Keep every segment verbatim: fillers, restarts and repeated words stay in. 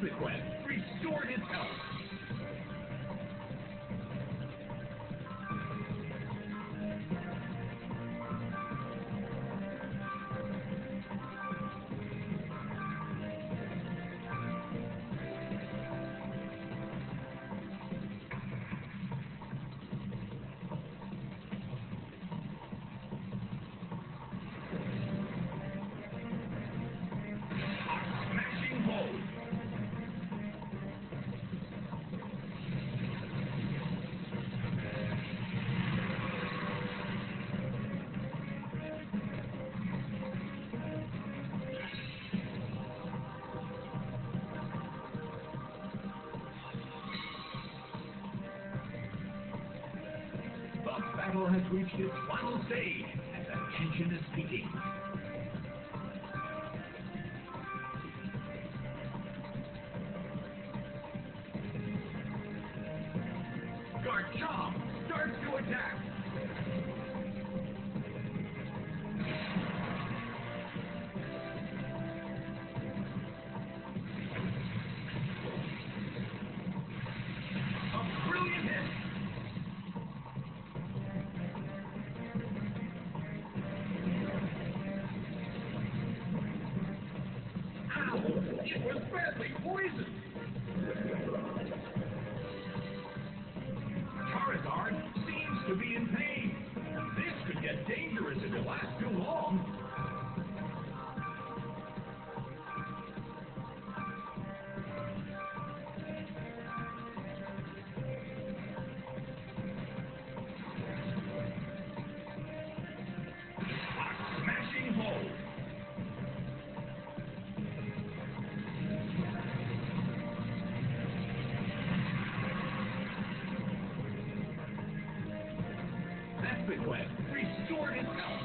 Vespiquen restored its health. Smashing blow. The battle has reached its final stage, and the tension is peaking. Garchomp starts to attack. A brilliant hit. Ow! It was badly poisoned. Charizard seems to be in pain. This could get dangerous if it lasts too long. A smashing blow. Vespiquen restored its health.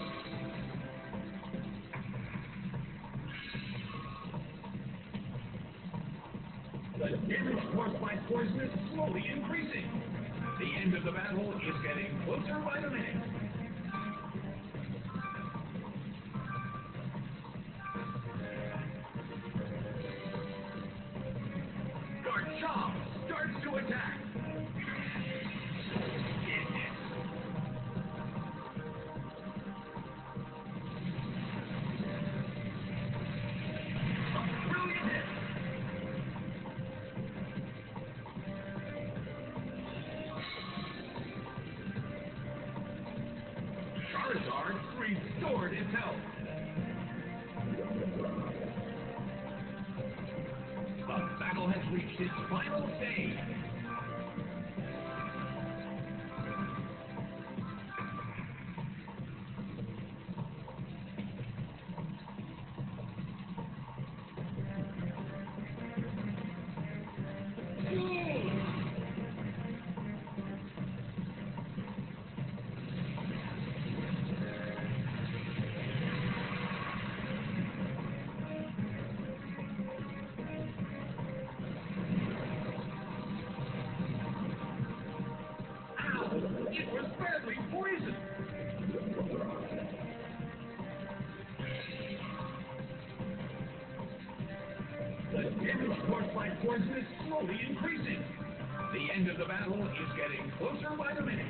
The damage caused by poison is slowly increasing. The end of the battle is getting closer by the minute. Garchomp starts to attack. It hits. A brilliant hit. Charizard restored its health. The battle has reached its final stage. It was badly poisoned. The damage caused by poison is slowly increasing. The end of the battle is getting closer by the minute.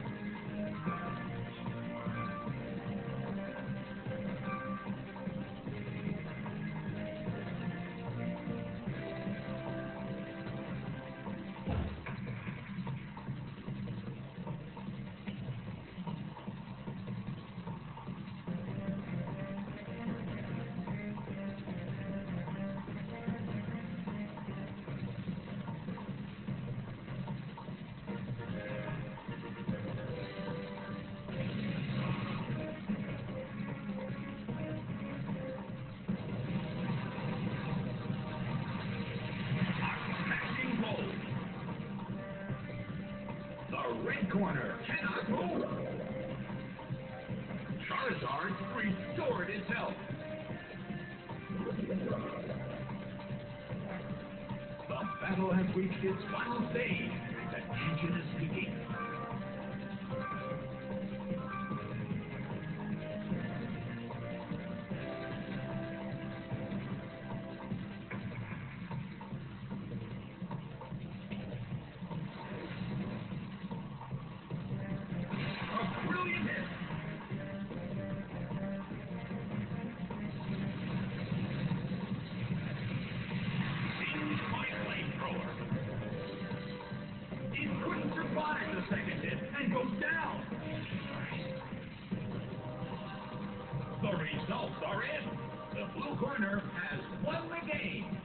The red corner cannot move. Charizard restored its health. The battle has reached its final stage. The tension is peaking. down. The results are in. The blue corner has won the game.